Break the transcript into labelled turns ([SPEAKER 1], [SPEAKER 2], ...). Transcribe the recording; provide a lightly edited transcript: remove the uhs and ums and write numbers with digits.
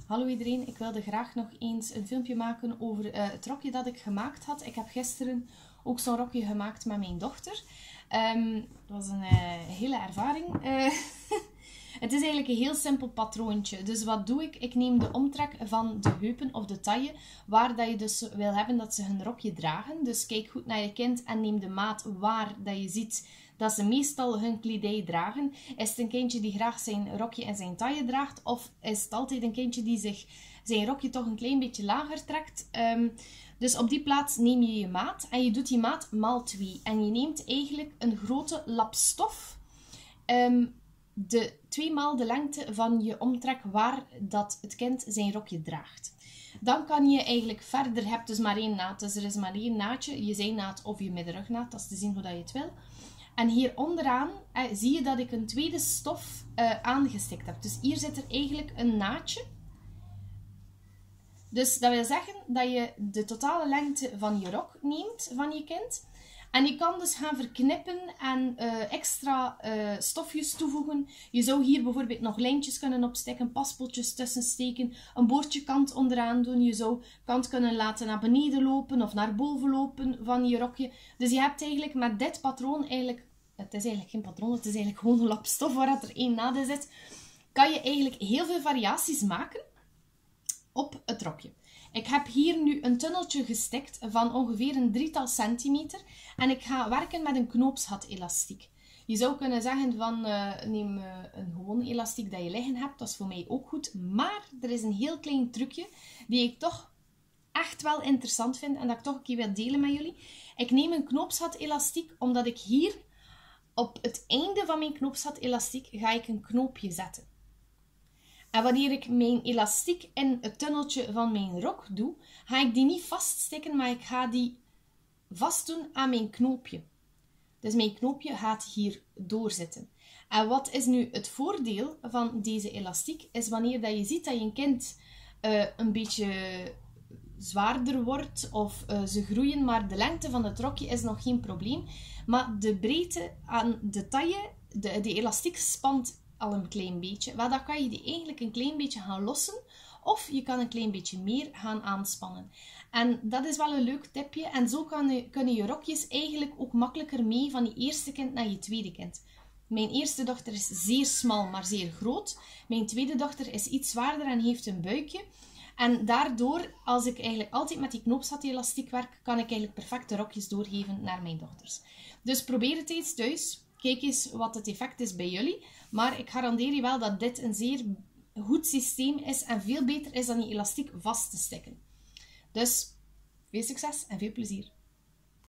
[SPEAKER 1] Hallo iedereen, ik wilde graag nog eens een filmpje maken over het rokje dat ik gemaakt had. Ik heb gisteren ook zo'n rokje gemaakt met mijn dochter. Het was een hele ervaring. Het is eigenlijk een heel simpel patroontje. Dus wat doe ik? Ik neem de omtrek van de heupen of de taille, waar dat je dus wil hebben dat ze hun rokje dragen. Dus kijk goed naar je kind en neem de maat waar dat je ziet dat ze meestal hun kledij dragen. Is het een kindje die graag zijn rokje en zijn taille draagt? Of is het altijd een kindje die zich zijn rokje toch een klein beetje lager trekt? Dus op die plaats neem je je maat en je doet die maat maal 2. En je neemt eigenlijk een grote lap stof. De 2 maal de lengte van je omtrek waar dat het kind zijn rokje draagt. Dan kan je eigenlijk verder, je hebt dus maar 1 naad, dus er is maar 1 naadje, je zijnaad of je middenrugnaad, dat is te zien hoe dat je het wil. En hier onderaan zie je dat ik een tweede stof aangestikt heb. Dus hier zit er eigenlijk een naadje. Dus dat wil zeggen dat je de totale lengte van je rok neemt van je kind. En je kan dus gaan verknippen en extra stofjes toevoegen. Je zou hier bijvoorbeeld nog lijntjes kunnen opsteken, paspeltjes tussen steken, een boordje kant onderaan doen. Je zou kant kunnen laten naar beneden lopen of naar boven lopen van je rokje. Dus je hebt eigenlijk met dit patroon, het is eigenlijk geen patroon, het is eigenlijk gewoon een lap stof waar er 1 naad in zit, kan je eigenlijk heel veel variaties maken op het rokje. Ik heb hier nu een tunneltje gestikt van ongeveer een 3-tal centimeter en ik ga werken met een knoopsgat-elastiek. Je zou kunnen zeggen van neem een gewone elastiek dat je liggen hebt, dat is voor mij ook goed. Maar er is een heel klein trucje die ik toch echt wel interessant vind en dat ik toch een keer wil delen met jullie. Ik neem een knoopsgat-elastiek omdat ik hier op het einde van mijn knoopsgat-elastiek ga ik een knoopje zetten. En wanneer ik mijn elastiek in het tunneltje van mijn rok doe, ga ik die niet vaststikken, maar ik ga die vastdoen aan mijn knoopje. Dus mijn knoopje gaat hier doorzitten. En wat is nu het voordeel van deze elastiek? Is wanneer dat je ziet dat je kind een beetje zwaarder wordt of ze groeien, maar de lengte van het rokje is nog geen probleem. Maar de breedte aan de taille, de elastiek spant al een klein beetje. Wel, dan kan je die eigenlijk een klein beetje gaan lossen of je kan een klein beetje meer gaan aanspannen. En dat is wel een leuk tipje. En zo kunnen je rokjes eigenlijk ook makkelijker mee van je eerste kind naar je tweede kind. Mijn eerste dochter is zeer smal, maar zeer groot. Mijn tweede dochter is iets zwaarder en heeft een buikje. En daardoor, als ik eigenlijk altijd met die knoopsgat-elastiek werk, kan ik eigenlijk perfecte rokjes doorgeven naar mijn dochters. Dus probeer het eens thuis. Kijk eens wat het effect is bij jullie. Maar ik garandeer je wel dat dit een zeer goed systeem is en veel beter is dan die elastiek vast te stikken. Dus veel succes en veel plezier.